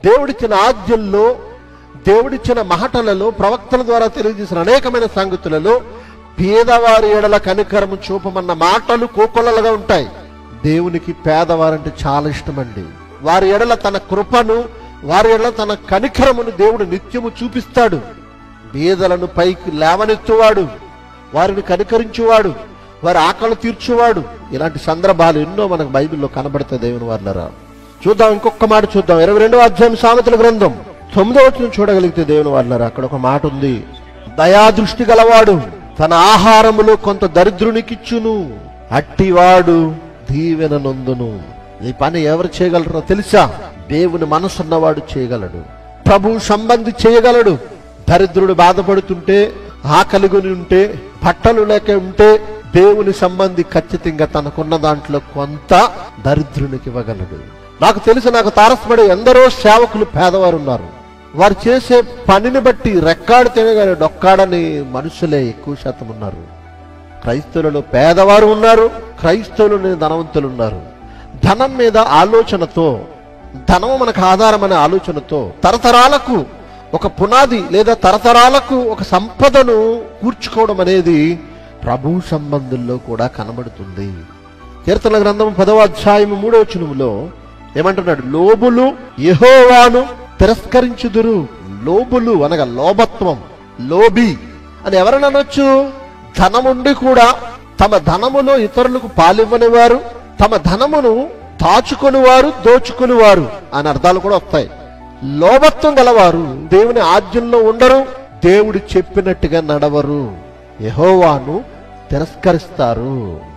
దేవుడిచ్చిన ఆజ్ఞల్లో, దేవుడిచ్చిన మాటలలో, ప్రవక్తల ద్వారా తెలియజేసిన అనేకమైన సంగతులలో పేదవారి ఎడల కనికరము చూపమన్న మాటలు కోకొల్లలుగా ఉంటాయి. దేవునికి పేదవారంటే చాలా ఇష్టమండి. వారి ఎడల తన కృపను, వారి ఎడల తన కనికరమును దేవుడు నిత్యము చూపిస్తాడు. బీదలను పైకి లేవనెత్తువాడు, వారిని కనికరించువాడు, వారి ఆకలి తీర్చువాడు. ఇలాంటి సందర్భాలు ఎన్నో మనకు బైబిల్లో కనబడతాయి. దేవుని వారులారా, చూద్దాం, ఇంకొక మాట చూద్దాం. 22వ అధ్యాయం సామెతల గ్రంథం 9వ వచనం చూడగలిగితే దేవుని వారులారా, అక్కడ ఒక మాట ఉంది. దయాదృష్టి గలవాడు తన ఆహారములో కొంత దరిద్రునికిచ్చును, అట్టివాడు దీవెన నొందును. ఈ పని ఎవరు చేయగలరో తెలుసా? దేవుని మనసున్నవాడు చేయగలడు, ప్రభు సంబంధి చేయగలడు. దరిద్రుడు బాధపడుతుంటే, ఆకలిగొని ఉంటే, బట్టలు లేక ఉంటే దేవుని సంబంధి ఖచ్చితంగా తనకున్న దాంట్లో కొంత దరిద్రునికి ఇవ్వగలడు. నాకు తెలిసి, నాకు తారసపడే ఎందరో సేవకులు పేదవారు ఉన్నారు. వారు చేసే పనిని బట్టి రెక్కాడు తినగానే డొక్కాడని మనుషులే ఎక్కువ శాతం ఉన్నారు. క్రైస్తవులలో పేదవారు ఉన్నారు, క్రైస్తవులు ధనవంతులు ఉన్నారు. ధనం మీద ఆలోచనతో, ధనం మనకు ఆధారమనే ఆలోచనతో తరతరాలకు ఒక పునాది లేదా తరతరాలకు ఒక సంపదను కూర్చుకోవడం అనేది ప్రభు సంబంధుల్లో కూడా కనబడుతుంది. కీర్తనల గ్రంథం 10వ అధ్యాయం 3వ వచనంలో ఏమంటున్నాడు? లోబులు యెహోవాను తిరస్కరించుదురు. లోబులు అనగా లోభత్వం, లోబి అని ఎవరైనా అనొచ్చు. ధనముండి కూడా తమ ధనములో ఇతరులకు పాలివ్వని వారు, తమ ధనమును దాచుకొని వారు, దోచుకుని వారు అని అర్థాలు కూడా వస్తాయి. లోభత్వం గలవారు దేవుని ఆజ్ఞల్లో ఉండరు, దేవుడు చెప్పినట్టుగా నడవరు, యెహోవాను తిరస్కరిస్తారు.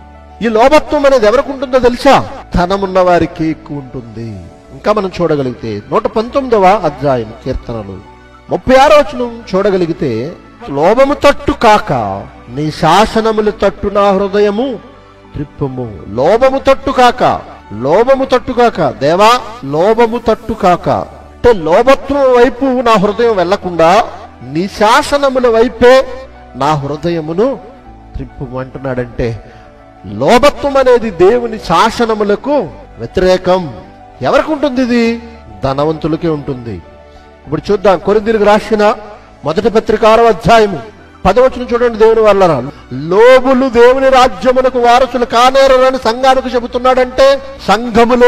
ఈ లోభత్వం అనేది ఎవరికి ఉంటుందో తెలుసా? ధనమున్న వారికి ఎక్కువ ఉంటుంది. ఇంకా మనం చూడగలిగితే 119వ అధ్యాయం కీర్తనలు 36వ వచనం చూడగలిగితే, లోభము తట్టు కాక నీ శాసనములు తట్టు నా హృదయము త్రిప్పుము. లోభము తట్టు కాక, లోభము తట్టు కాక, దేవా లోభము తట్టు కాక అంటే లోభత్వం వైపు నా హృదయం వెళ్లకుండా నీ శాసనముల వైపే నా హృదయమును త్రిప్పుము అంటున్నాడంటే, లోభత్వం అనేది దేవుని శాసనములకు వ్యతిరేకం. ఎవరికి ఉంటుంది ఇది? ధనవంతులకే ఉంటుంది. ఇప్పుడు చూద్దాం, కొరింథీయులకు రాసిన మొదటి పత్రిక 6వ అధ్యాయము 10వ వచనం చూడండి. దేవుని వల్లరా, లోబులు దేవుని రాజ్యమునకు వారసులు కానేరని సంఘానికి చెబుతున్నాడంటే సంఘములో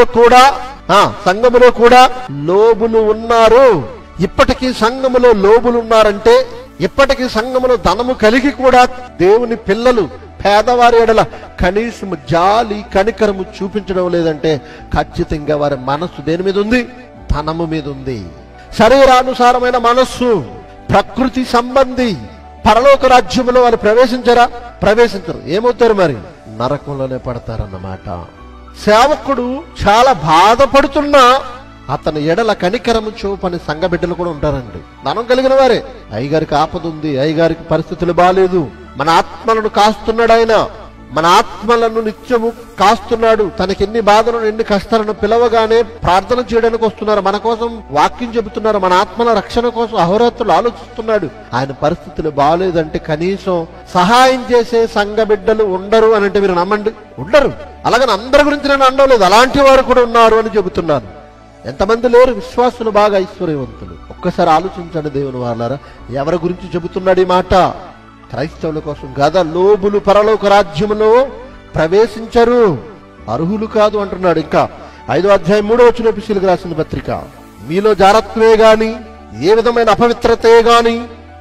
కూడా లోబులు ఉన్నారు. ఇప్పటికీ సంఘములో లోబులు ఉన్నారంటే, ఇప్పటికీ సంఘములో ధనము కలిగి కూడా దేవుని పిల్లలు పేదవారి ఎడల కనీసం జాలి కనికరము చూపించడం లేదంటే ఖచ్చితంగా వారి మనస్సు దేని మీద ఉంది? ధనము మీద ఉంది. శరీరానుసారమైన మనస్సు, ప్రకృతి సంబంధి. పరలోక రాజ్యంలో వారు ప్రవేశించరు. ఏమవుతారు మరి? నరకంలోనే పడతారన్నమాట. సేవకుడు చాలా బాధపడుతున్నా అతని ఎడల కనికరము చూపని సంఘ బిడ్డలు కూడా ఉంటారండి. ధనం కలిగిన వారే. అయ్యగారికి ఆపద ఉంది, అయ్యగారికి పరిస్థితులు బాగాలేదు, మన ఆత్మలను కాస్తున్నాడు ఆయన, మన ఆత్మలను నిత్యము కాస్తున్నాడు. తనకి ఎన్ని బాధలను, ఎన్ని కష్టాలను పిలవగానే ప్రార్థన చేయడానికి వస్తున్నారు, మన కోసం వాక్యం చెబుతున్నారు, మన ఆత్మల రక్షణ కోసం అహోరాత్రులు ఆలోచిస్తున్నాడు. ఆయన పరిస్థితులు బాగాలేదంటే కనీసం సహాయం చేసే సంఘ బిడ్డలు ఉండరు అని అంటే మీరు నమ్మండి, ఉండరు. అలాగని అందరి గురించి నేను అనలేదు, అలాంటి వారు కూడా ఉన్నారు అని చెబుతున్నాను. ఎంతమంది లేరు విశ్వాసులు బాగా ఐశ్వర్యవంతులు? ఒక్కసారి ఆలోచించండి దేవుని వాళ్ళారా, ఎవరి గురించి చెబుతున్నాడు ఈ మాట? క్రైస్తవుల కోసం గద. లోబులు పరలోక రాజ్యములో ప్రవేశించరు, అర్హులు కాదు అంటున్నాడు. ఇంకా 5వ అధ్యాయం 3వ వచనం ఎఫెసీయులకు రాసిన పత్రిక, మీలో జారత్వమే గాని, ఏ విధమైన అపవిత్రతే గాని,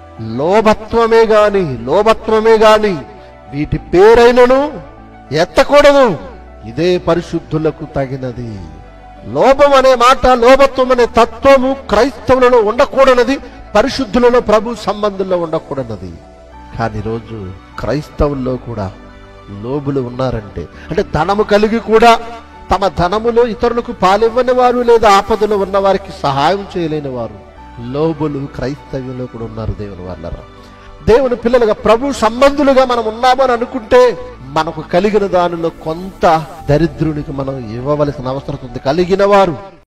లోభత్వమే గాని వీటి పేరైనను ఎత్తకూడదు, ఇదే పరిశుద్ధులకు తగినది. లోభం అనే మాట, లోభత్వం అనే తత్వము క్రైస్తవులలో ఉండకూడనది, పరిశుద్ధులలో ప్రభు సంబంధంలో ఉండకూడనది. కానీ రోజు క్రైస్తవుల్లో కూడా లోబులు ఉన్నారంటే, అంటే ధనము కలిగి కూడా తమ ధనములో ఇతరులకు పాలివ్వని వారు, లేదా ఆపదలో ఉన్న వారికి సహాయం చేయలేని వారు లోబులు క్రైస్తవ్యంలో కూడా ఉన్నారు. దేవుని వాళ్ళరా, దేవుని పిల్లలుగా ప్రభు సంబంధులుగా మనం ఉన్నామని అనుకుంటే మనకు కలిగిన దానిలో కొంత దరిద్రునికి మనం ఇవ్వవలసిన అవసరం ఉంది. కలిగిన వారు